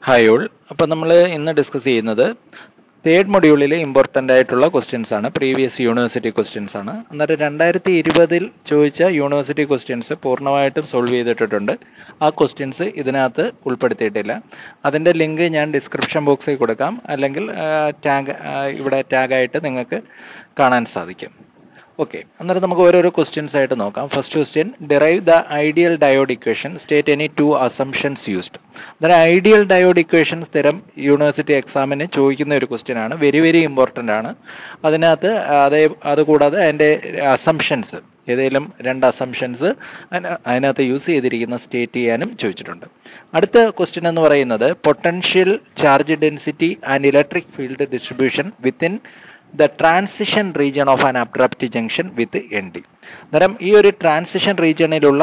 Hi all. അപ്പം നമ്മൾ ഇന്ന് ഡിസ്കസ് ചെയ്യുന്നത് തേർഡ് മൊഡ്യൂളിൽ ഇമ്പോർട്ടൻ്റ് ആയിട്ടുള്ള ക്വസ്റ്റ്യൻസ് ആണ്. പ്രീവിയസ് യൂണിവേഴ്സിറ്റി ക്വസ്റ്റ്യൻസ് ആണ്. അന്നേരം 2020 ചോദിച്ച യൂണിവേഴ്സിറ്റി ക്വസ്റ്റ്യൻസ് പൂർണ്ണമായിട്ടും സോൾവ് ചെയ്തിട്ടുണ്ട്. ആ ക്വസ്റ്റ്യൻസ് ഇതിനകത്ത് ഉൾപ്പെടുത്തിയിട്ടില്ല. അതിൻ്റെ ലിങ്ക് ഞാൻ ഡിസ്ക്രിപ്ഷൻ ബോക്സിൽ കൊടുക്കാം, അല്ലെങ്കിൽ ഇവിടെ ടാഗായിട്ട് നിങ്ങൾക്ക് കാണാൻ സാധിക്കും. ഓക്കെ, അന്നേരം നമുക്ക് ഓരോരോ ക്വസ്റ്റ്യൻസ് ആയിട്ട് നോക്കാം. First question, derive the ideal diode equation, state any two assumptions used. അന്നേരം ഐഡിയൽ ഡയോഡ് ഇക്വേഷൻ സ്ഥിരം യൂണിവേഴ്സിറ്റി എക്സാമിന് ചോദിക്കുന്ന ഒരു ക്വസ്റ്റ്യൻ ആണ്. വെരി വെരി ഇമ്പോർട്ടൻ്റ് ആണ്. അതിനകത്ത് അതുകൂടാതെ അതിൻ്റെ അസംഷൻസ്, ഏതെങ്കിലും രണ്ട് അസംഷൻസ് അതിനകത്ത് യൂസ് ചെയ്തിരിക്കുന്ന സ്റ്റേറ്റ് ചെയ്യാനും ചോദിച്ചിട്ടുണ്ട്. അടുത്ത ക്വസ്റ്റ്യൻ എന്ന് പറയുന്നത് potential charge density and electric field distribution within the transition region of an abrupt junction with N D. അന്നേരം ഈ ഒരു ട്രാൻസിഷൻ റീജിയണിലുള്ള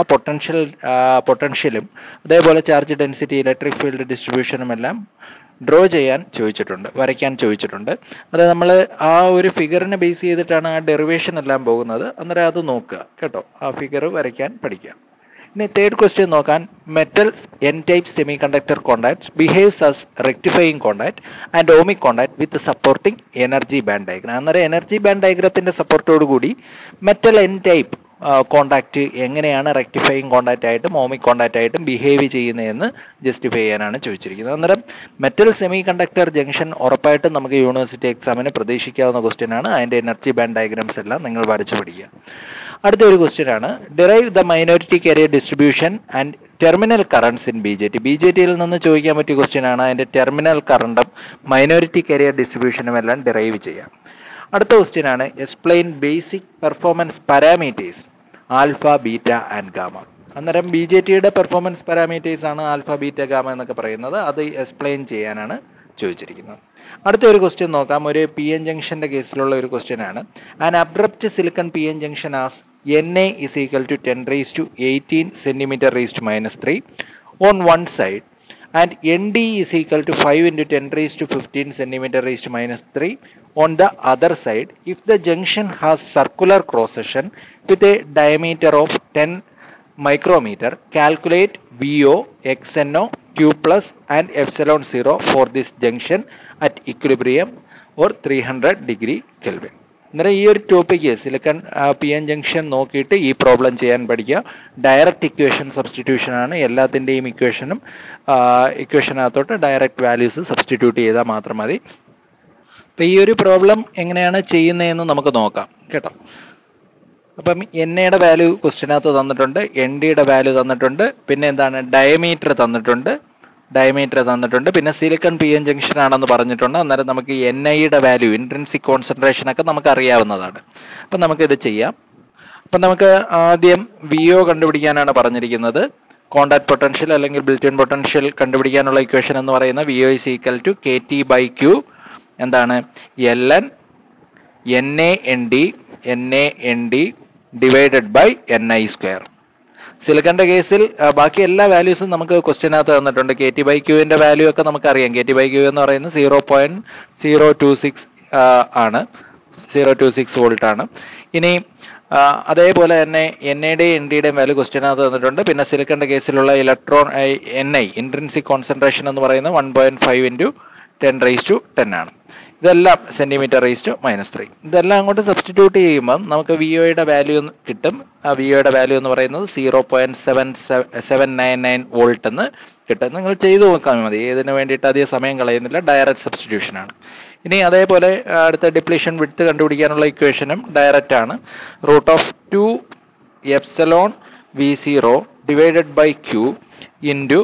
പൊട്ടൻഷ്യലും അതേപോലെ ചാർജ് ഡെൻസിറ്റി, ഇലക്ട്രിക് ഫീൽഡ് ഡിസ്ട്രിബ്യൂഷനും എല്ലാം ഡ്രോ ചെയ്യാൻ ചോദിച്ചിട്ടുണ്ട്, വരയ്ക്കാൻ ചോദിച്ചിട്ടുണ്ട്. അത് നമ്മൾ ആ ഒരു ഫിഗറിനെ ബേസ് ചെയ്തിട്ടാണ് ആ ഡെറിവേഷൻ എല്ലാം പോകുന്നത്. അന്നേരം അത് നോക്കുക കേട്ടോ, ആ ഫിഗർ വരയ്ക്കാൻ പഠിക്കുക. ഇനി തേർഡ് ക്വസ്റ്റ്യൻ നോക്കാൻ, metal N type semiconductor contact behaves as rectifying contact and ohmic contact with supporting energy band diagram. അന്നേരം എനർജി ബാൻഡ് ഡയഗ്രത്തിന്റെ സപ്പോർട്ടോട് കൂടി മെറ്റൽ എൻ ടൈപ്പ് കോണ്ടാക്ട് എങ്ങനെയാണ് റെക്ടിഫയിങ് കോണ്ടാക്ട് ആയിട്ടും ഓമിക് കോണ്ടാക്ട് ആയിട്ടും ബിഹേവ് ചെയ്യുന്നതെന്ന് justify ചെയ്യാനാണ് ചോദിച്ചിരിക്കുന്നത്. അന്നേരം മെറ്റൽ സെമി കണ്ടക്ടർ ജംഗ്ഷൻ ഉറപ്പായിട്ടും നമുക്ക് യൂണിവേഴ്സിറ്റി എക്സാമിന് പ്രതീക്ഷിക്കാവുന്ന ക്വസ്റ്റ്യൻ ആണ്. അതിന്റെ എനർജി ബാൻഡ് ഡയഗ്രാംസ് എല്ലാം നിങ്ങൾ വരച്ചു പഠിക്കുക. അടുത്ത ഒരു ക്വസ്റ്റ്യൻ ആണ്, derive the minority carrier distribution and terminal currents in B J T. B J ടിയിൽ നിന്ന് ചോദിക്കാൻ പറ്റിയ ക്വസ്റ്റ്യൻ ആണ്. അതിന്റെ ടെർമിനൽ കറണ്ടും മൈനോറിറ്റി കാരിയർ ഡിസ്ട്രിബ്യൂഷനും എല്ലാം ഡിറൈവ് ചെയ്യാം. അടുത്ത ക്വസ്റ്റ്യൻ ആണ്, explain basic performance parameters alpha, beta and gamma. അന്നേരം ബി ജെ ടിയുടെ പെർഫോമൻസ് പാരാമീറ്റേഴ്സ് ആണ് ആൽഫ, ബീറ്റ, ഗാമ എന്നൊക്കെ പറയുന്നത്. അത് എക്സ്പ്ലെയിൻ ചെയ്യാനാണ് ചോദിച്ചിരിക്കുന്നത്. അടുത്ത ഒരു ക്വസ്റ്റ്യൻ നോക്കാം. ഒരു പി എൻ ജംഗ്ഷന്റെ കേസിലുള്ള ഒരു ക്വസ്റ്റ്യൻ ആണ്. An abrupt silicon P N junction has Na is equal to 10 raised to 18 centimeter raised to minus 3 on one side, and Nd is equal to 5 into 10 raised to 15 centimeter raised to minus 3 on the other side. If the junction has circular cross section with a diameter of 10 micrometer, calculate VO, XNO, Q plus and epsilon 0 for this junction at equilibrium or 300 degree Kelvin. അന്നേരം ഈ ഒരു topic silicon P N junction നോക്കിയിട്ട് ഈ problem ചെയ്യാൻ പഠിക്കുക. Direct equation substitution ആണ് എല്ലാത്തിൻ്റെയും ഇക്വേഷനകത്തോട്ട് direct values substitute ചെയ്താൽ മാത്രം മതി. അപ്പം ഈ ഒരു പ്രോബ്ലം എങ്ങനെയാണ് ചെയ്യുന്നതെന്ന് നമുക്ക് നോക്കാം കേട്ടോ. അപ്പം എൻ-യുടെ വാല്യൂ ക്വസ്റ്റ്യനകത്ത് തന്നിട്ടുണ്ട്, എൻ ഡിയുടെ വാല്യൂ തന്നിട്ടുണ്ട്, പിന്നെ എന്താണ് ഡയമീറ്റർ തന്നിട്ടുണ്ട്, പിന്നെ സിലിക്കൺ പി എൻ ജംഗ്ഷൻ ആണെന്ന് പറഞ്ഞിട്ടുണ്ട്. അന്നേരം നമുക്ക് എൻ ഐയുടെ വാല്യൂ, ഇൻട്രിൻസിക് കോൺസെൻട്രേഷൻ ഒക്കെ നമുക്ക് അറിയാവുന്നതാണ്. അപ്പം നമുക്കിത് ചെയ്യാം. അപ്പം നമുക്ക് ആദ്യം VO കണ്ടുപിടിക്കാനാണ് പറഞ്ഞിരിക്കുന്നത്. കോണ്ടാക്ട് പൊട്ടൻഷ്യൽ അല്ലെങ്കിൽ ബിൽറ്റ് ഇൻ പൊട്ടൻഷ്യൽ കണ്ടുപിടിക്കാനുള്ള ഇക്വേഷൻ എന്ന് പറയുന്നത് VO is equal to KT/Q എന്താണ് ln NA/ND divided by NI square. സിലിക്കന്റെ കേസിൽ ബാക്കി എല്ലാ വാല്യൂസും നമുക്ക് ക്വസ്റ്റ്യനകത്ത് തന്നിട്ടുണ്ട്. KT/Q വാല്യൂ ഒക്കെ നമുക്കറിയാം. KT/Q എന്ന് പറയുന്നത് 0.026 ആണ്, 0.26 വോൾട്ട് ആണ്. ഇനി അതേപോലെ തന്നെ NA-യുടെയും ND-യുടെയും വാല്യൂ ക്വസ്റ്റ്യനകത്ത് തന്നിട്ടുണ്ട്. പിന്നെ സിലിക്കന്റെ കേസിലുള്ള ഇലക്ട്രോൺ NI ഇൻട്രിൻസിക് കോൺസെൻട്രേഷൻ എന്ന് പറയുന്നത് 1.5 into 10 raised to 10 ആണ്. ഇതെല്ലാം സെന്റിമീറ്റർ റേസ് ടു -3. ഇതെല്ലാം അങ്ങോട്ട് സബ്സ്റ്റിറ്റ്യൂട്ട് ചെയ്യുമ്പം നമുക്ക് VO-യുടെ വാല്യൂ കിട്ടും. ആ VO-യുടെ വാല്യൂ എന്ന് പറയുന്നത് 0.799 വോൾട്ട് എന്ന് കിട്ടും. നിങ്ങൾ ചെയ്തു നോക്കാൻ മതി, ഇതിന് വേണ്ടിയിട്ട് അധികം സമയം കളയുന്നില്ല. ഡയറക്റ്റ് സബ്സ്റ്റിറ്റ്യൂഷൻ ആണ്. ഇനി അതേപോലെ അടുത്ത ഡിപ്ലീഷൻ വിഡ്ത്ത് കണ്ടുപിടിക്കാനുള്ള ഇക്വേഷനും ഡയറക്റ്റ് ആണ്. √2 epsilon V0 divided by Q into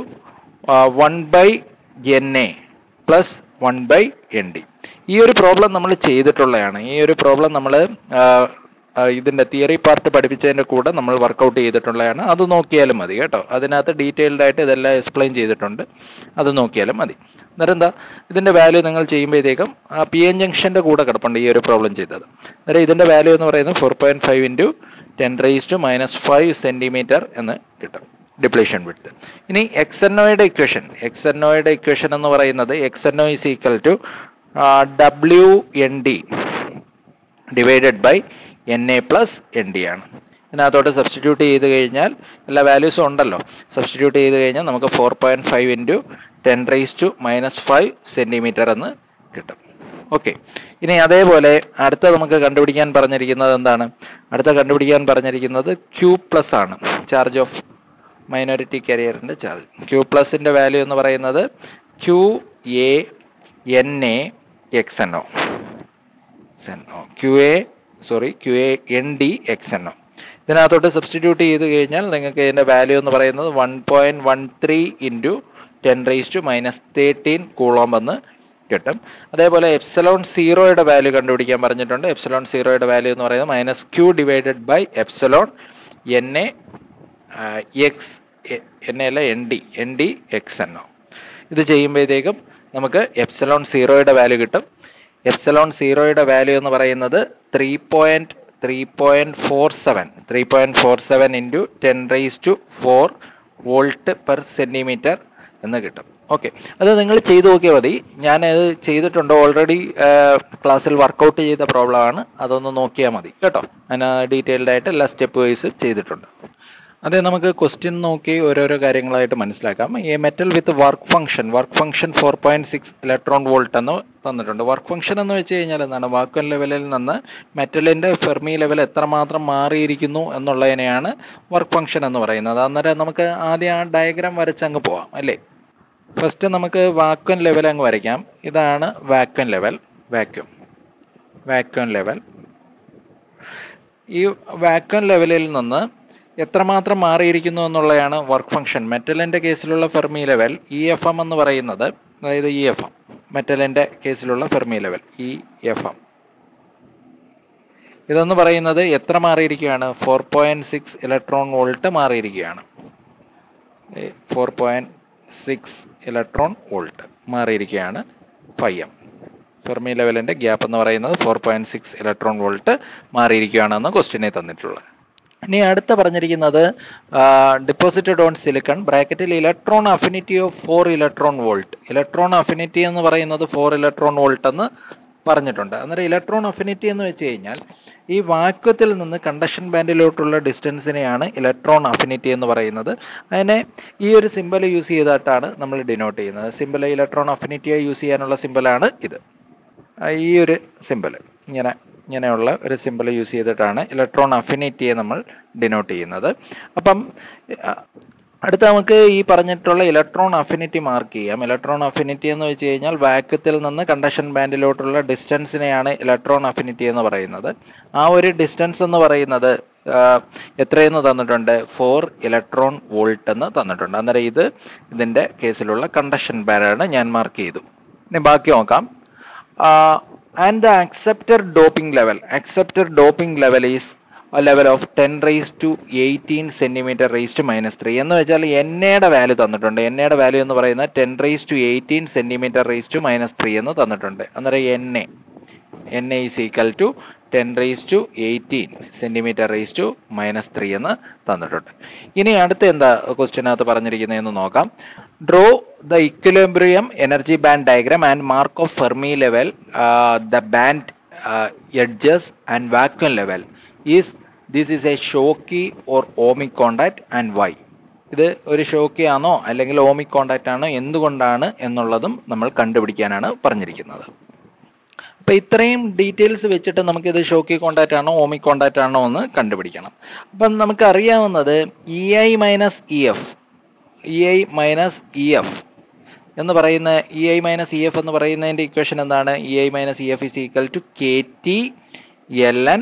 1/NA plus 1/ND. ഈ ഒരു പ്രോബ്ലം നമ്മൾ ചെയ്തിട്ടുള്ളതാണ്. ഈ ഒരു പ്രോബ്ലം നമ്മൾ ഇതിന്റെ തിയറി പാർട്ട് പഠിപ്പിച്ചതിന്റെ കൂടെ നമ്മൾ വർക്കൗട്ട് ചെയ്തിട്ടുള്ളതാണ്. അത് നോക്കിയാലും മതി കേട്ടോ. അതിനകത്ത് ഡീറ്റെയിൽഡ് ആയിട്ട് ഇതെല്ലാം എക്സ്പ്ലെയിൻ ചെയ്തിട്ടുണ്ട്, അത് നോക്കിയാലും മതി. അന്നേരം എന്താ ഇതിന്റെ വാല്യൂ നിങ്ങൾ ചെയ്യുമ്പോഴത്തേക്കും പി എൻ ജംഗ്ഷന്റെ കൂടെ കിടപ്പുണ്ട് ഈ ഒരു പ്രോബ്ലം ചെയ്തത്. അന്നേരം ഇതിന്റെ വാല്യൂ എന്ന് പറയുന്നത് 4.5 into 10 raised to -5 സെന്റിമീറ്റർ എന്ന് കിട്ടും ഡിപ്ലീഷൻ വിഡ്ത്ത്. ഇനി XNO-യുടെ ഇക്വേഷൻ എന്ന് പറയുന്നത് XNO is equal to WND divided by NA plus ND ആണ്. ഇതിനകത്തോട്ട് സബ്സ്റ്റിറ്റ്യൂട്ട് ചെയ്ത് കഴിഞ്ഞാൽ എല്ലാ വാല്യൂസും ഉണ്ടല്ലോ, സബ്സ്റ്റിറ്റ്യൂട്ട് ചെയ്ത് കഴിഞ്ഞാൽ നമുക്ക് 4.5 into 10⁻⁵ സെന്റിമീറ്റർ എന്ന് കിട്ടും. ഓക്കെ, ഇനി അതേപോലെ അടുത്ത നമുക്ക് കണ്ടുപിടിക്കാൻ പറഞ്ഞിരിക്കുന്നത് എന്താണ്? അടുത്ത കണ്ടുപിടിക്കാൻ പറഞ്ഞിരിക്കുന്നത് Q+ ആണ്, ചാർജ് ഓഫ് മൈനോറിറ്റി കാരിയറിന്റെ ചാർജ്. Q+ന്റെ വാല്യൂ എന്ന് പറയുന്നത് QANAXNO, QANDXNO. ഇതിനകത്തോട്ട് സബ്സ്റ്റിറ്റ്യൂട്ട് ചെയ്ത് കഴിഞ്ഞാൽ നിങ്ങൾക്ക് ഇതിന്റെ വാല്യൂ എന്ന് പറയുന്നത് 1.13 × 10⁻⁻13 കൂളോം എന്ന് കിട്ടും. അതേപോലെ ε0യുടെ വാല്യൂ കണ്ടുപിടിക്കാൻ പറഞ്ഞിട്ടുണ്ട്. ε0യുടെ വാല്യൂ എന്ന് പറയുന്നത് -Q ഡിവൈഡഡ് ബൈ NDXNO. ഇത് ചെയ്യുമ്പോഴത്തേക്കും നമുക്ക് ε0യുടെ വാല്യൂ കിട്ടും. ε0യുടെ വാല്യൂ എന്ന് പറയുന്നത് 3.47 × 10⁴ വോൾട്ട് പെർ സെന്റിമീറ്റർ എന്ന് കിട്ടും. ഓക്കെ, അത് നിങ്ങൾ ചെയ്തു നോക്കിയാൽ മതി. ഞാൻ അത് ചെയ്തിട്ടുണ്ട് ഓൾറെഡി, ക്ലാസ്സിൽ വർക്കൗട്ട് ചെയ്ത പ്രോബ്ലം ആണ്. അതൊന്ന് നോക്കിയാൽ മതി കേട്ടോ. അതിന് ഡീറ്റെയിൽഡ് ആയിട്ട് എല്ലാ സ്റ്റെപ്പ് വൈസ് ചെയ്തിട്ടുണ്ട്. അതെ, നമുക്ക് ക്വസ്റ്റ്യൻ നോക്കി ഓരോരോ കാര്യങ്ങളായിട്ട് മനസ്സിലാക്കാം. ഈ metal with work function 4.6 electron volt എന്ന് തന്നിട്ടുണ്ട്. വർക്ക് ഫംഗ്ഷൻ എന്ന് വെച്ച് കഴിഞ്ഞാൽ എന്താണ്? വാക്വം ലെവലിൽ നിന്ന് മെറ്റലിന്റെ ഫെർമി ലെവൽ എത്രമാത്രം മാറിയിരിക്കുന്നു എന്നുള്ളതിനെയാണ് വർക്ക് ഫംഗ്ഷൻ എന്ന് പറയുന്നത്. അന്നേരം നമുക്ക് ആദ്യം ആ ഡയഗ്രാം വരച്ചങ്ങ് പോവാം അല്ലേ. ഫസ്റ്റ് നമുക്ക് വാക്വം ലെവൽ അങ്ങ് വരയ്ക്കാം. ഇതാണ് വാക്വം ലെവൽ. ഈ വാക്വം ലെവലിൽ നിന്ന് എത്രമാത്രം മാറിയിരിക്കുന്നു എന്നുള്ളതാണ് വർക്ക് ഫംഗ്ഷൻ. മെറ്റലിന്റെ കേസിലുള്ള ഫെർമി ലെവൽ EFM എന്ന് പറയുന്നത്, അതായത് EFM മെറ്റലിന്റെ കേസിലുള്ള ഫെർമി ലെവൽ EFM, ഇതെന്ന് പറയുന്നത് എത്ര മാറിയിരിക്കുകയാണ്? 4.6 ഇലക്ട്രോൺ വോൾട്ട് മാറിയിരിക്കുകയാണ്. 4.6 ഇലക്ട്രോൺ വോൾട്ട് മാറിയിരിക്കുകയാണ്. φm ഫെർമി ലെവലിന്റെ ഗ്യാപ്പ് എന്ന് പറയുന്നത് 4.6 ഇലക്ട്രോൺ വോൾട്ട് മാറിയിരിക്കുകയാണെന്ന് ക്വസ്റ്റ്യനെ തന്നിട്ടുള്ളത്. ഇനി അടുത്ത പറഞ്ഞിരിക്കുന്നത് ഡിപ്പോസിറ്റഡ് ഓൺ സിലിക്കൺ ബ്രാക്കറ്റിൽ electron affinity of 4 electron volt. Electron affinity എന്ന് പറയുന്നത് 4 ഇലക്ട്രോൺ വോൾട്ട് എന്ന് പറഞ്ഞിട്ടുണ്ട്. അന്നേരം ഇലക്ട്രോൺ അഫിനിറ്റി എന്ന് വെച്ച് കഴിഞ്ഞാൽ ഈ വാക്വത്തിൽ നിന്ന് കണ്ടക്ഷൻ ബാൻഡിലോട്ടുള്ള ഡിസ്റ്റൻസിനെയാണ് ഇലക്ട്രോൺ അഫിനിറ്റി എന്ന് പറയുന്നത്. അതിനെ ഈ ഒരു സിമ്പൽ യൂസ് ചെയ്തിട്ടാണ് നമ്മൾ ഡിനോട്ട് ചെയ്യുന്നത്. സിമ്പൽ ഇലക്ട്രോൺ അഫിനിറ്റിയെ യൂസ് ചെയ്യാനുള്ള സിമ്പലാണ് ഇത്. ഈ ഒരു സിമ്പൽ ഇങ്ങനെയുള്ള ഒരു സിമ്പൽ യൂസ് ചെയ്തിട്ടാണ് ഇലക്ട്രോൺ അഫിനിറ്റിയെ നമ്മൾ ഡിനോട്ട് ചെയ്യുന്നത്. അപ്പം അടുത്ത നമുക്ക് ഈ പറഞ്ഞിട്ടുള്ള ഇലക്ട്രോൺ അഫിനിറ്റി മാർക്ക് ചെയ്യാം. ഇലക്ട്രോൺ അഫിനിറ്റി എന്ന് വെച്ച് കഴിഞ്ഞാൽ വാക്വത്തിൽ നിന്ന് കണ്ടക്ഷൻ ബാൻഡിലോട്ടുള്ള ഡിസ്റ്റൻസിനെയാണ് ഇലക്ട്രോൺ അഫിനിറ്റി എന്ന് പറയുന്നത്. ആ ഒരു ഡിസ്റ്റൻസ് എന്ന് പറയുന്നത് എത്രയെന്ന് തന്നിട്ടുണ്ട്? 4 ഇലക്ട്രോൺ വോൾട്ട് എന്ന് തന്നിട്ടുണ്ട്. അന്നേരം ഇതിന്റെ കേസിലുള്ള കണ്ടക്ഷൻ ബാൻഡാണ് ഞാൻ മാർക്ക് ചെയ്തു. ഇനി ബാക്കി നോക്കാം. And the accepted doping level is a level of 10⁻18 centimeter raised to -3 എന്ന് വെച്ചാൽ NAയുടെ വാല്യൂ തന്നിട്ടുണ്ട്. NAയുടെ വാല്യൂ എന്ന് പറയുന്നത് 10⁻18 centimeter raised to -3 എന്ന് തന്നിട്ടുണ്ട്. അന്നേരം NA is equal to 10⁻18 centimeter raised to -3 എന്ന് തന്നിട്ടുണ്ട്. ഇനി അടുത്ത എന്താ ക്വസ്റ്റ്യനകത്ത് പറഞ്ഞിരിക്കുന്നതെന്ന് നോക്കാം. Draw the equilibrium energy band diagram and mark off Fermi level the band edges and vacuum level this is a Schottky or ohmic contact and why. ഇത് ഒരു ഷോക്കി ആണോ അല്ലെങ്കിൽ ഓമിക് കോണ്ടാക്ട് ആണോ, എന്തുകൊണ്ടാണ് എന്നുള്ളതും നമ്മൾ കണ്ടുപിടിക്കാനാണ് പറഞ്ഞിരിക്കുന്നത്. അപ്പൊ ഇത്രയും ഡീറ്റെയിൽസ് വെച്ചിട്ട് നമുക്കിത് ഷോക്കി കോണ്ടാക്ട് ആണോ ഓമിക് കോണ്ടാക്ട് ആണോ എന്ന് കണ്ടുപിടിക്കണം. അപ്പം നമുക്ക് അറിയാവുന്നത് EI മൈനസ് EF എന്ന് പറയുന്ന എന്ന് പറയുന്നതിന്റെ ഇക്വേഷൻ എന്താണ്? EI minus EF is equal to KT ln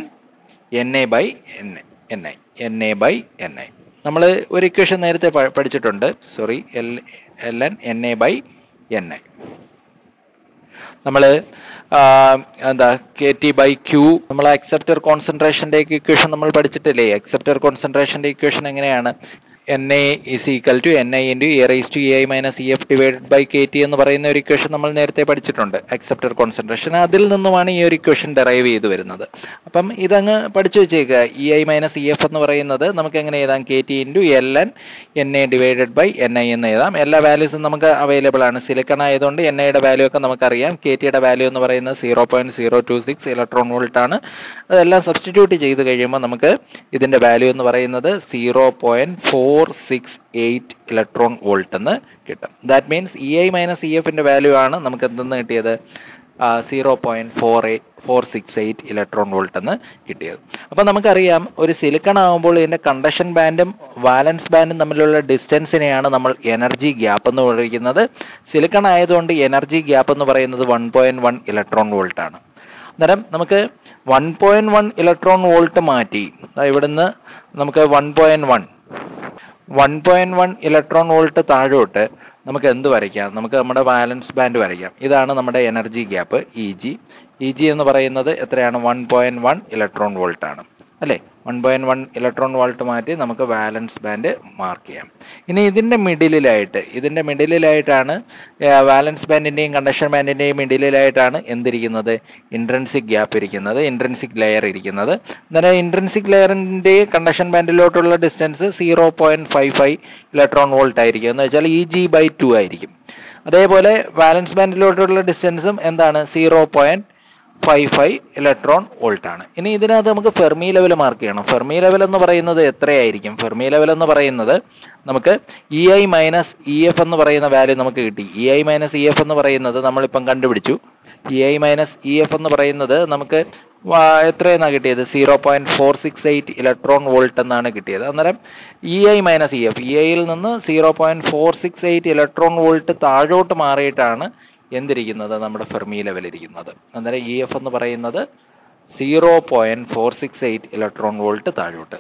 NA/NI. നമ്മൾ ഒരു ഇക്വേഷൻ നേരത്തെ പഠിച്ചിട്ടുണ്ട്. ln NA/NI. നമ്മൾ എന്താ KT/Q, നമ്മൾ അക്സെപ്റ്റർ കോൺസെൻട്രേഷന്റെ ഇക്വേഷൻ നമ്മൾ പഠിച്ചിട്ടില്ലേ? അക്സെപ്റ്റർ കോൺസെൻട്രേഷന്റെ ഇക്വേഷൻ എങ്ങനെയാണ്? NA is equal to NI into A raised to EI minus EF divided by KT എന്ന് പറയുന്ന ഒരു ഇക്വേഷൻ നമ്മൾ നേരത്തെ പഠിച്ചിട്ടുണ്ട്, അക്സെപ്റ്റർ കോൺസെൻട്രേഷൻ. അതിൽ നിന്നുമാണ് ഈ ഒരു ഇക്വേഷൻ ഡെറൈവ് ചെയ്ത് വരുന്നത്. അപ്പം ഇതങ്ങ് പഠിച്ചു വെച്ചേക്കുക. EI മൈനസ് EF എന്ന് പറയുന്നത് നമുക്ക് എങ്ങനെ എഴുതാം? KT into ln NA divided by NI എന്ന് എഴുതാം. എല്ലാ വാല്യൂസും നമുക്ക് അവൈലബിൾ ആണ്. സിലിക്കൺ ആയതുകൊണ്ട് NAയുടെ വാല്യൂ ഒക്കെ നമുക്കറിയാം. KTയുടെ വാല്യൂ എന്ന് പറയുന്നത് 0.026 ഇലക്ട്രോൺ വോൾട്ട് ആണ്. അതെല്ലാം സബ്സ്റ്റിറ്റ്യൂട്ട് ചെയ്ത് കഴിയുമ്പോൾ നമുക്ക് ഇതിന്റെ വാല്യൂ എന്ന് പറയുന്നത് 0.4 0.468 ഇലക്ട്രോൺ വോൾട്ട് എന്ന് കിട്ടും. ദാറ്റ് മീൻസ് EI മൈനസ് EFന്റെ വാല്യൂ ആണ് നമുക്ക് എന്തെന്ന് കിട്ടിയത് 0.468 ഇലക്ട്രോൺ വോൾട്ട് എന്ന് കിട്ടിയത്. അപ്പൊ നമുക്കറിയാം ഒരു സിലിക്കൺ ആകുമ്പോൾ ഇതിന്റെ കണ്ടക്ഷൻ ബാൻഡും വാലൻസ് ബാൻഡും തമ്മിലുള്ള ഡിസ്റ്റൻസിനെയാണ് നമ്മൾ എനർജി ഗ്യാപ്പ് എന്ന് പറയുന്നത്. സിലിക്കൺ ആയതുകൊണ്ട് എനർജി ഗ്യാപ്പ് എന്ന് പറയുന്നത് 1.1 ഇലക്ട്രോൺ വോൾട്ട് ആണ്. അന്നേരം നമുക്ക് 1.1 ഇലക്ട്രോൺ വോൾട്ട് മാറ്റി ഇവിടുന്ന് നമുക്ക് 1.1 ഇലക്ട്രോൺ വോൾട്ട് താഴോട്ട് നമുക്ക് എന്ത് വരയ്ക്കാം? നമുക്ക് നമ്മുടെ വാലൻസ് ബാൻഡ് വരയ്ക്കാം. ഇതാണ് നമ്മുടെ എനർജി ഗ്യാപ്പ് EG എന്ന് പറയുന്നത് എത്രയാണ്? 1.1 ഇലക്ട്രോൺ വോൾട്ട് ആണ് അല്ലേ? 1.1 ഇലക്ട്രോൺ വോൾട്ട് മാറ്റി നമുക്ക് വാലൻസ് ബാൻഡ് മാർക്ക് ചെയ്യാം. ഇനി ഇതിന്റെ മിഡിലായിട്ടാണ് വാലൻസ് ബാൻഡിന്റെയും കണ്ടക്ഷൻ ബാൻഡിന്റെയും മിഡിലായിട്ടാണ് എന്തിരിക്കുന്നത്? ഇൻട്രിൻസിക് ഗ്യാപ്പ് ഇരിക്കുന്നത്, ഇൻട്രിൻസിക് ലെയർ ഇരിക്കുന്നത്. അന്നേരം ഇൻട്രിൻസിക് ലെയറിന്റെ കണ്ടക്ഷൻ ബാൻഡിലോട്ടുള്ള ഡിസ്റ്റൻസ് 0.55 ഇലക്ട്രോൺ വോൾട്ട് ആയിരിക്കും. എന്ന് വെച്ചാൽ EG/2 ആയിരിക്കും. അതേപോലെ വാലൻസ് ബാൻഡിലോട്ടുള്ള ഡിസ്റ്റൻസും എന്താണ്? 0.55 ഇലക്ട്രോൺ വോൾട്ട് ആണ്. ഇനി ഇതിനകത്ത് നമുക്ക് ഫെർമി ലെവൽ മാർക്ക് ചെയ്യണം. ഫെർമി ലെവൽ എന്ന് പറയുന്നത് എത്രയായിരിക്കും? ഫെർമി ലെവൽ എന്ന് പറയുന്നത് നമുക്ക് EI മൈനസ് EF എന്ന് പറയുന്ന വാല്യൂ നമുക്ക് കിട്ടി. EI മൈനസ് EF എന്ന് പറയുന്നത് നമ്മളിപ്പം കണ്ടുപിടിച്ചു. EI മൈനസ് EF എന്ന് പറയുന്നത് നമുക്ക് എത്രയെന്നാണ് കിട്ടിയത്? 0.468 ഇലക്ട്രോൺ വോൾട്ട് എന്നാണ് കിട്ടിയത്. അന്നേരം EI മൈനസ് EF, EIയിൽ നിന്ന് 0.468 ഇലക്ട്രോൺ വോൾട്ട് താഴോട്ട് മാറിയിട്ടാണ് എന്തിരിക്കുന്നത്? നമ്മുടെ ഫെർമി ലെവൽ ഇരിക്കുന്നത്. അന്നേരം EF എന്ന് പറയുന്നത് 0.468 ഇലക്ട്രോൺ വോൾട്ട് താഴോട്ട്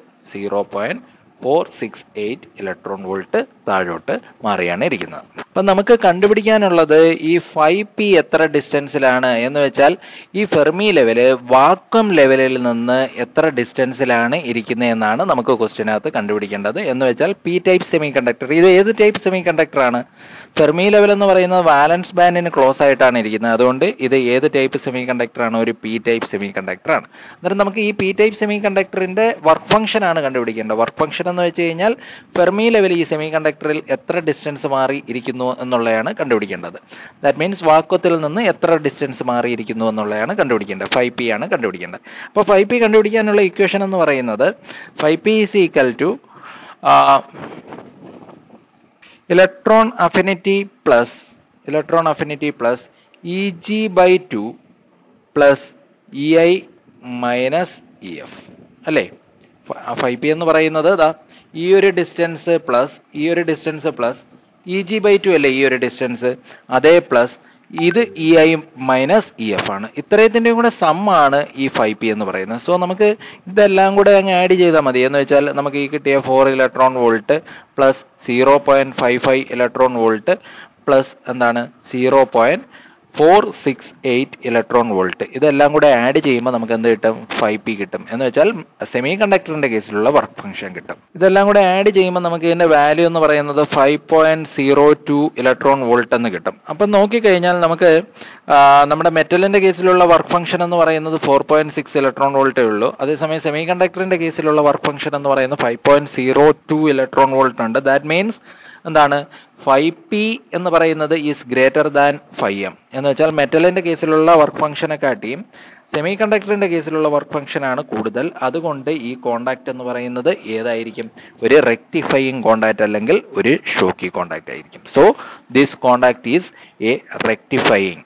0.468 ഇലക്ട്രോൺ വോൾട്ട് താഴോട്ട് മാറിയാണ് ഇരിക്കുന്നത്. അപ്പൊ നമുക്ക് കണ്ടുപിടിക്കാനുള്ളത് ഈ 5P എത്ര ഡിസ്റ്റൻസിലാണ് എന്ന് വെച്ചാൽ ഈ ഫെർമി ലെവല് വാക്വം ലെവലിൽ നിന്ന് എത്ര ഡിസ്റ്റൻസിലാണ് ഇരിക്കുന്നത് എന്നാണ് നമുക്ക് ക്വസ്റ്റ്യനകത്ത് കണ്ടുപിടിക്കേണ്ടത്. എന്ന് വെച്ചാൽ P ടൈപ്പ് സെമി കണ്ടക്ടർ. ഇത് ഏത് ടൈപ്പ് സെമി കണ്ടക്ടർ ആണ്? ഫെർമി ലെവൽ എന്ന് പറയുന്നത് വാലൻസ് ബാൻഡിന് ക്ലോസ് ആയിട്ടാണ് ഇരിക്കുന്നത്. അതുകൊണ്ട് ഇത് ഏത് ടൈപ്പ് സെമി കണ്ടക്ടർ ആണ്? ഒരു P ടൈപ്പ് സെമി കണ്ടക്ടർ ആണ്. അന്നേരം നമുക്ക് ഈ P ടൈപ്പ് സെമി കണ്ടക്ടറിന്റെ വർക്ക് ഫംഗ്ഷൻ ആണ് കണ്ടുപിടിക്കേണ്ടത്. വർക്ക് ഫംഗ്ഷൻ എന്ന് വെച്ച് കഴിഞ്ഞാൽ ഫെർമി ലെവൽ ഈ സെമി കണ്ടക്ടറിൽ എത്ര ഡിസ്റ്റൻസ് മാറി ഇരിക്കുന്നു എന്നുള്ളതാണ് കണ്ടുപിടിക്കേണ്ടത്. ദാറ്റ് മീൻസ് വാക്വത്തിൽ നിന്ന് എത്ര ഡിസ്റ്റൻസ് മാറിയിരിക്കുന്നു എന്നുള്ളതാണ് കണ്ടുപിടിക്കേണ്ടത്. 5P ആണ് കണ്ടുപിടിക്കേണ്ടത്. അപ്പോൾ 5P കണ്ടുപിടിക്കാനുള്ള ഇക്വേഷൻ എന്ന് പറയുന്നത് 5P is equal to electron affinity plus EG/2 plus EI minus EF അല്ലേ? 5P എന്ന് പറയുന്നത് ഈ ഒരു ഡിസ്റ്റൻസ് പ്ലസ് EG/2 അല്ലേ ഈ ഒരു ഡിസ്റ്റൻസ്, അതേ പ്ലസ് ഇത് EI മൈനസ് EF ആണ്. ഇത്രയത്തിൻ്റെയും കൂടെ സം ആണ് ഈ 5P എന്ന് പറയുന്നത്. സോ നമുക്ക് ഇതെല്ലാം കൂടെ അങ്ങ് ആഡ് ചെയ്താൽ മതി. എന്ന് വെച്ചാൽ നമുക്ക് ഈ കിട്ടിയ 4 electron volt plus 0.55 electron volt plus എന്താണ് 0.468 ഇലക്ട്രോൺ വോൾട്ട്, ഇതെല്ലാം കൂടെ ആഡ് ചെയ്യുമ്പോൾ നമുക്ക് എന്ത് കിട്ടും? 5P കിട്ടും. എന്ന് വെച്ചാൽ സെമി കണ്ടക്ടറിന്റെ കേസിലുള്ള വർക്ക് ഫംഗ്ഷൻ കിട്ടും. ഇതെല്ലാം കൂടെ ആഡ് ചെയ്യുമ്പോൾ നമുക്ക് ഇതിന്റെ വാല്യൂ എന്ന് പറയുന്നത് 5.02 ഇലക്ട്രോൺ വോൾട്ട് എന്ന് കിട്ടും. അപ്പം നോക്കിക്കഴിഞ്ഞാൽ നമുക്ക് നമ്മുടെ മെറ്റലിന്റെ കേസിലുള്ള വർക്ക് ഫംഗ്ഷൻ എന്ന് പറയുന്നത് 4.6 ഇലക്ട്രോൺ വോൾട്ടേ ഉള്ളൂ. അതേസമയം സെമി കണ്ടക്ടറിന്റെ കേസിലുള്ള വർക്ക് ഫംഗ്ഷൻ എന്ന് പറയുന്നത് 5.02 ഇലക്ട്രോൺ വോൾട്ട് ഉണ്ട്. ദാറ്റ് മീൻസ് എന്താണ്? 5P എന്ന് പറയുന്നത് ഈസ് ഗ്രേറ്റർ ദാൻ 5M. എന്ന് വെച്ചാൽ മെറ്റലിന്റെ കേസിലുള്ള വർക്ക് ഫംഗ്ഷനെ കാട്ടിയും സെമി കണ്ടക്ടറിന്റെ കേസിലുള്ള വർക്ക് ഫംഗ്ഷൻ ആണ് കൂടുതൽ. അതുകൊണ്ട് ഈ കോണ്ടാക്ട് എന്ന് പറയുന്നത് ഏതായിരിക്കും? ഒരു റെക്ടിഫയിങ് കോണ്ടാക്ട് അല്ലെങ്കിൽ ഒരു ഷോക്കി കോണ്ടാക്ട് ആയിരിക്കും. So this contact is a rectifying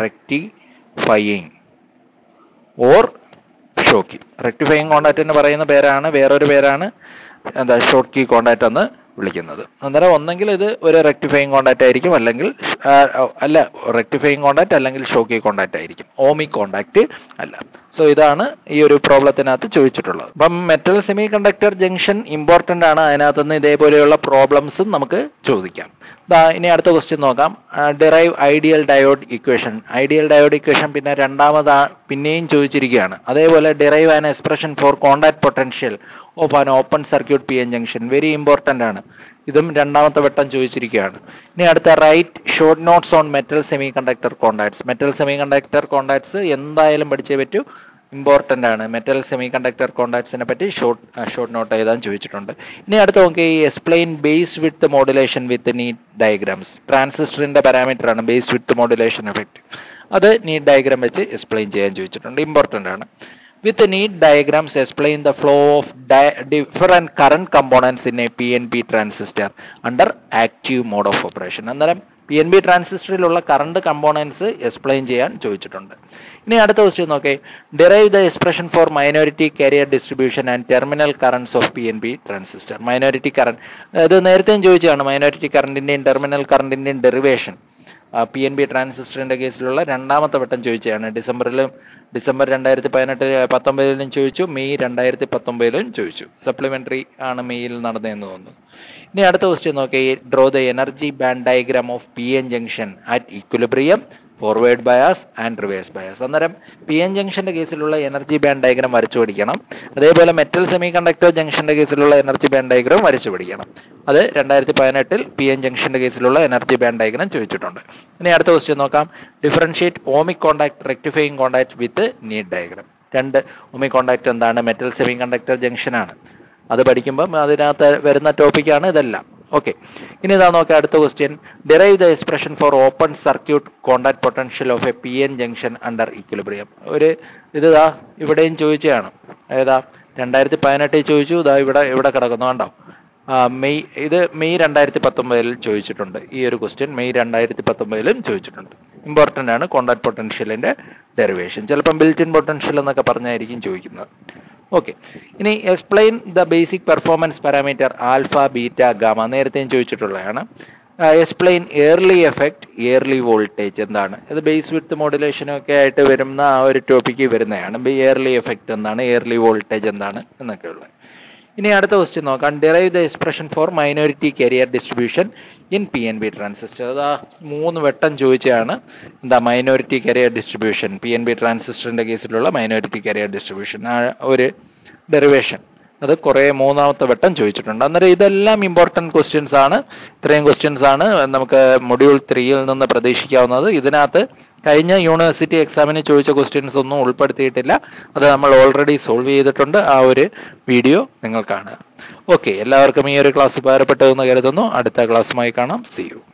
or Schottky. Rectifying contact എന്ന് പറയുന്ന പേരാണ്, വേറൊരു പേരാണ് ഷോക്കി കോണ്ടാക്ട് എന്ന് വിളിക്കുന്നത്. അന്നേരം ഒന്നെങ്കിൽ ഇത് ഒരു റെക്ടിഫയിങ് കോണ്ടാക്ട് ആയിരിക്കും, അല്ലെങ്കിൽ റെക്ടിഫയിങ് കോണ്ടാക്ട് അല്ലെങ്കിൽ ഷോക്കി കോണ്ടാക്ട് ആയിരിക്കും, ഓമിക് കോണ്ടാക്ട് അല്ല. സോ ഇതാണ് ഈ ഒരു പ്രോബ്ലത്തിനകത്ത് ചോദിച്ചിട്ടുള്ളത്. അപ്പം metal semiconductor junction important ആണ്. അതിനകത്ത് നിന്ന് ഇതേപോലെയുള്ള പ്രോബ്ലംസും നമുക്ക് ചോദിക്കാം. ഇനി അടുത്ത ക്വസ്റ്റ്യൻ നോക്കാം. Derive ideal diode equation. പിന്നെ പിന്നെയും ചോദിച്ചിരിക്കുകയാണ്. അതേപോലെ derive an expression for contact potential of an open circuit PN junction. Very important ആണ്. ഇതും രണ്ടാമത്തെ വട്ടം ചോദിച്ചിരിക്കുകയാണ്. ഇനി അടുത്ത write short notes on metal semiconductor contacts. Metal semiconductor contacts എന്തായാലും പഠിച്ചേ പറ്റൂ, ഇമ്പോർട്ടന്റ് ആണ്. മെറ്റൽ സെമി കണ്ടക്ടർ കോണ്ടാക്ട്സിനെ പറ്റി ഷോർട്ട് നോട്ട് എഴുതാൻ ചോദിച്ചിട്ടുണ്ട്. ഇനി അടുത്ത നോക്കി, explain base width modulation with neat diagrams. ട്രാൻസിസ്റ്ററിന്റെ പാരാമീറ്റർ ആണ് ബേസ് വിഡ്ത്ത് മോഡുലേഷൻ എഫക്ട്. അത് നീഡ് ഡയഗ്രാം വെച്ച് എക്സ്പ്ലെയിൻ ചെയ്യാൻ ചോദിച്ചിട്ടുണ്ട്. ഇമ്പോർട്ടന്റ് ആണ്. With neat diagrams explain the flow of different current components in a PNP transistor under active mode of operation. അന്നേരം PNP ട്രാൻസിസ്റ്ററിലുള്ള current components explain ചെയ്യാൻ ചോദിച്ചിട്ടുണ്ട്. ഇനി അടുത്ത ക്വസ്റ്റ്യൻ നോക്കേ. Derive the expression for minority carrier distribution and terminal currents of PNP transistor. Minority current ഇത് നേരത്തെയും ചോദിച്ചതാണ്. മൈനോറിറ്റി കറണ്ടിന്റെയും ടെർമിനൽ കറണ്ടിന്റെയും ഡെറിവേഷൻ PNP ട്രാൻസിസ്റ്ററിന്റെ കേസിലുള്ള രണ്ടാമത്തെ വട്ടം ചോദിച്ചതാണ്. ഡിസംബർ 2019 ചോദിച്ചു, മെയ് 2019 ചോദിച്ചു. സപ്ലിമെന്ററി ആണ് മെയ്യിൽ നടന്നതെന്ന് തോന്നുന്നു. ഇനി അടുത്ത ക്വസ്റ്റ്യൻ നോക്കി. Draw the energy band diagram of PN junction at equilibrium, forward bias and reverse bias. അന്നേരം PN ജംഗ്ഷന്റെ കേസിലുള്ള എനർജി ബാൻഡ് ഡയഗ്രാം വരച്ചു പഠിക്കണം. അതേപോലെ മെറ്റൽ സെമി കണ്ടക്ടർ ജംഗ്ഷന്റെ കേസിലുള്ള എനർജി ബാൻഡ് ഡയഗ്രാം വരച്ചു പഠിക്കണം. അത് 2018 PN ജംഗ്ഷന്റെ കേസിലുള്ള എനർജി ബാൻഡ് ഡയഗ്രാം ചോദിച്ചിട്ടുണ്ട്. ഇനി അടുത്ത ക്വസ്റ്റ്യൻ നോക്കാം. Differentiate ohmic contact rectifying contact with neat diagram. രണ്ട് ഓമിക് കോണ്ടാക്ട് എന്താണ്? മെറ്റൽ സെമി കണ്ടക്ടർ ജംഗ്ഷനാണ്. അത് പഠിക്കുമ്പം അതിനകത്ത് വരുന്ന ടോപ്പിക്കാണ് ഇതെല്ലാം. ഓക്കെ, ഇനി ഇതാ നോക്കാം അടുത്ത question. Derive the expression for open circuit contact potential of a PN junction under equilibrium. ഇതാ ഇവിടെയും ചോദിച്ചതാണ്. ഏതാ 2018 ചോദിച്ചു. ഇതാ ഇവിടെ കിടക്കുന്നു, കണ്ടോ? മെയ് 2019 ചോദിച്ചിട്ടുണ്ട്. ഈ ഒരു ക്വസ്റ്റ്യൻ മെയ് 2019 ചോദിച്ചിട്ടുണ്ട്. ഇമ്പോർട്ടൻ്റ് ആണ് കോണ്ടാക്ട് പൊട്ടൻഷ്യലിന്റെ ഡെറിവേഷൻ. ചിലപ്പം ബിൽറ്റ് ഇൻ പൊട്ടൻഷ്യൽ എന്നൊക്കെ പറഞ്ഞായിരിക്കും ചോദിക്കുന്നത്. ഓക്കെ, ഇനി explain the basic performance parameter alpha beta gamma. നേരത്തെയും ചോദിച്ചിട്ടുള്ളതാണ്. Explain Early effect, Early voltage എന്താണ്? ഇത് ബേസ് വിഡ്ത്ത് മോഡുലേഷനും ഒക്കെ ആയിട്ട് വരുന്ന ആ ഒരു ടോപ്പിക്ക് വരുന്നതാണ്. എയർലി എഫക്ട് എന്താണ്, എയർലി വോൾട്ടേജ് എന്താണ് എന്നൊക്കെ ഉള്ളത്. ഇനി അടുത്ത ക്വസ്റ്റ്യൻ നോക്കാം. Derive the expression for minority carrier distribution in PNP transistor. അതാ 3 വട്ടം ചോദിച്ചതാണ്. എന്താ മൈനോറിറ്റി കാരിയർ ഡിസ്ട്രിബ്യൂഷൻ? PNP ട്രാൻസിസ്റ്ററിന്റെ കേസിലുള്ള മൈനോറിറ്റി കാരിയർ ഡിസ്ട്രിബ്യൂഷൻ ഒരു ഡെറിവേഷൻ അത് മൂന്നാമത്തെ വട്ടം ചോദിച്ചിട്ടുണ്ട്. അന്നേരം ഇതെല്ലാം ഇമ്പോർട്ടൻറ്റ് ക്വസ്റ്റ്യൻസ് ആണ്. ഇത്രയും ക്വസ്റ്റ്യൻസ് ആണ് നമുക്ക് മൊഡ്യൂൾ 3 നിന്ന് പ്രതീക്ഷിക്കാവുന്നത്. ഇതിനകത്ത് കഴിഞ്ഞ യൂണിവേഴ്സിറ്റി എക്സാമിന് ചോദിച്ച ക്വസ്റ്റ്യൻസ് ഒന്നും ഉൾപ്പെടുത്തിയിട്ടില്ല. അത് നമ്മൾ ഓൾറെഡി സോൾവ് ചെയ്തിട്ടുണ്ട്. ആ ഒരു വീഡിയോ നിങ്ങൾ കാണുക. ഓക്കെ, എല്ലാവർക്കും ഈ ഒരു ക്ലാസ് ഉപകാരപ്പെട്ടതെന്ന് കരുതുന്നു. അടുത്ത ക്ലാസ്സുമായി കാണാം. See you.